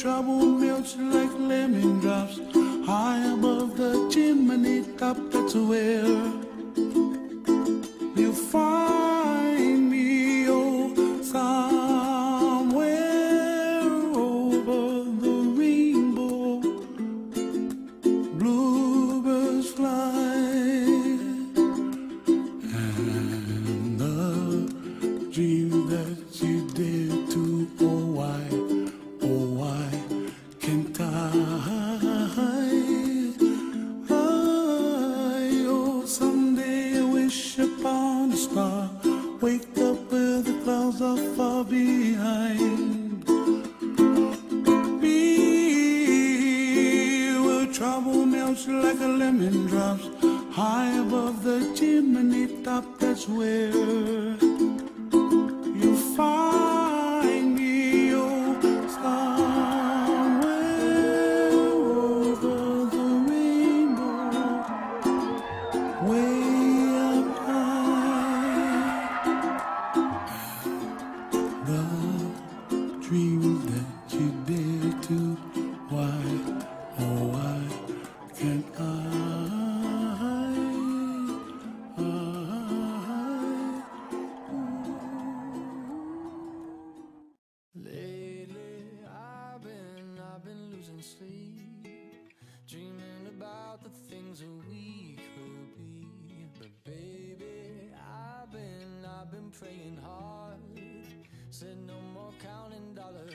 trouble melts like lemon drops. High above the chimney top, that's where you find me, oh, somewhere over the rainbow. Bluebirds fly, and the dream that you did to, oh why can't I? Oh, someday I wish upon a star, wake up where the clouds are far behind me, where trouble melts like a lemon drops. High above the chimney top, that's where you find me, oh, somewhere over the rainbow, way up high. The dream that you dare to, why, oh why can't I? Lately I've been losing sleep, dreaming about the things that we could be. But baby, I've been praying hard, said no more counting dollars.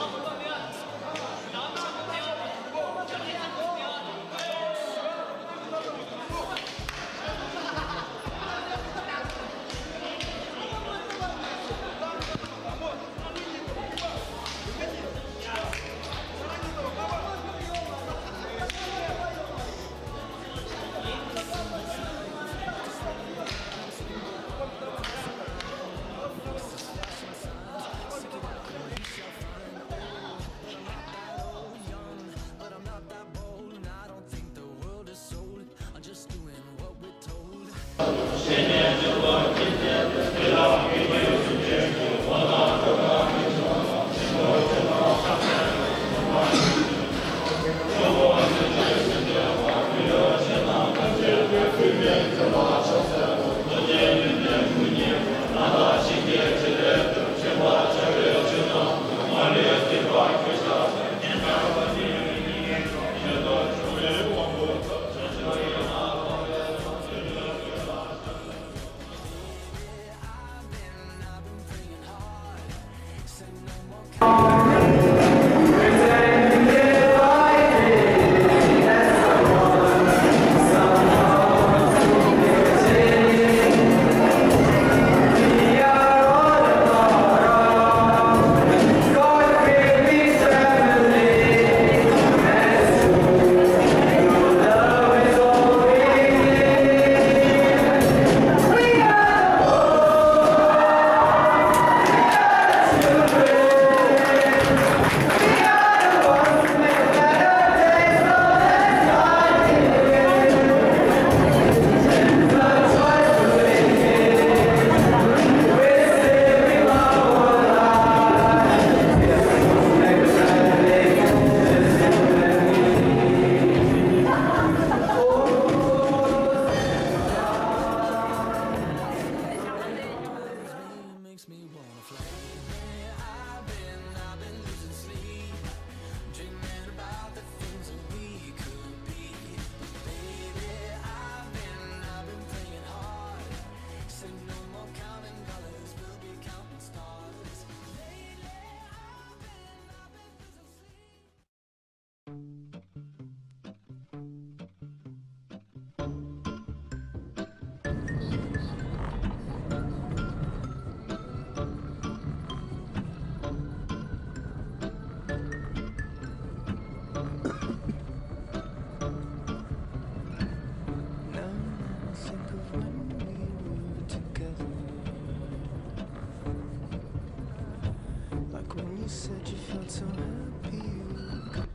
said you felt so happy you could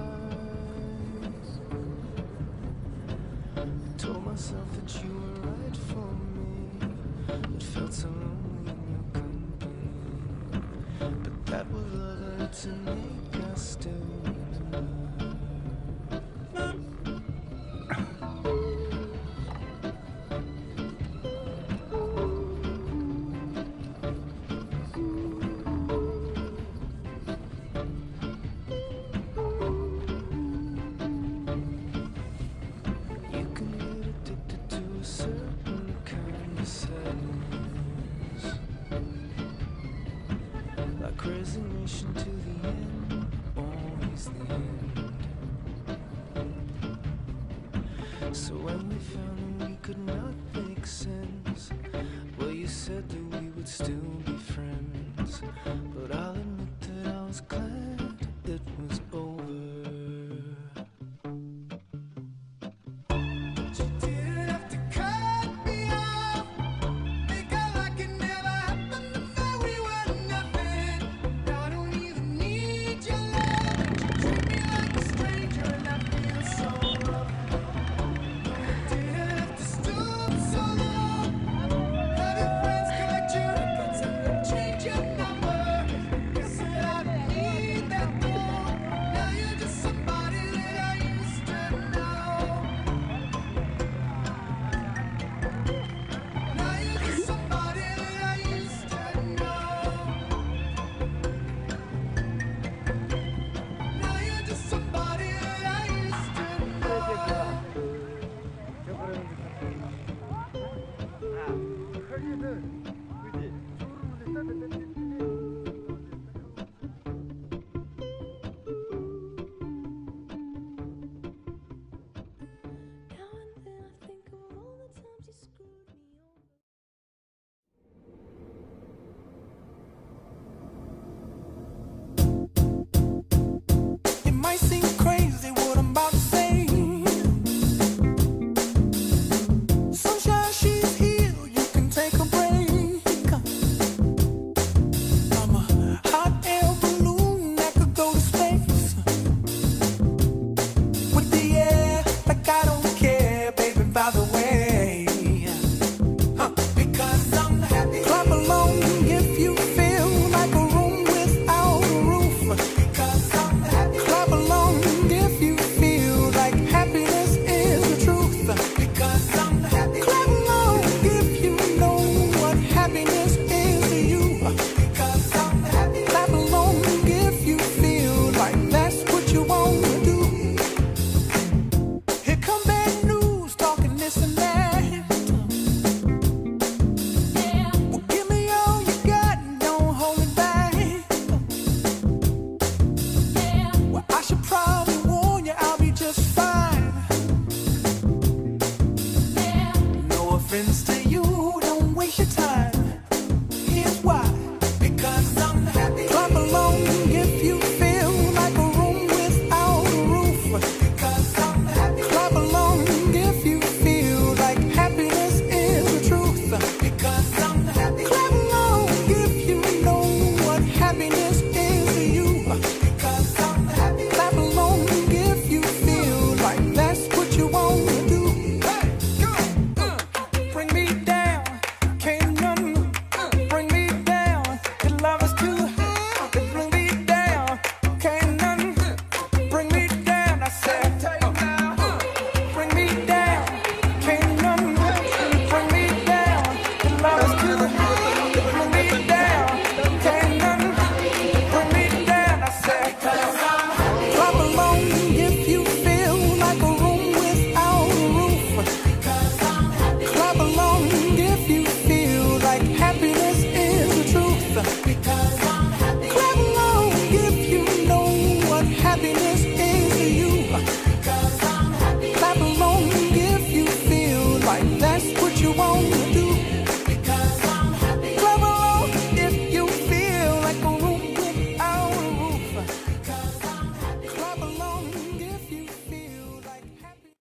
die. I told myself that you were right for me, but felt so lonely in your company. But that was love that to make us still remember. You can get addicted to a certain kind of sadness, like resignation to the end, always the end. So when we found that we could not make sense, well, you said that we would still be friends, but I'll admit that I was close.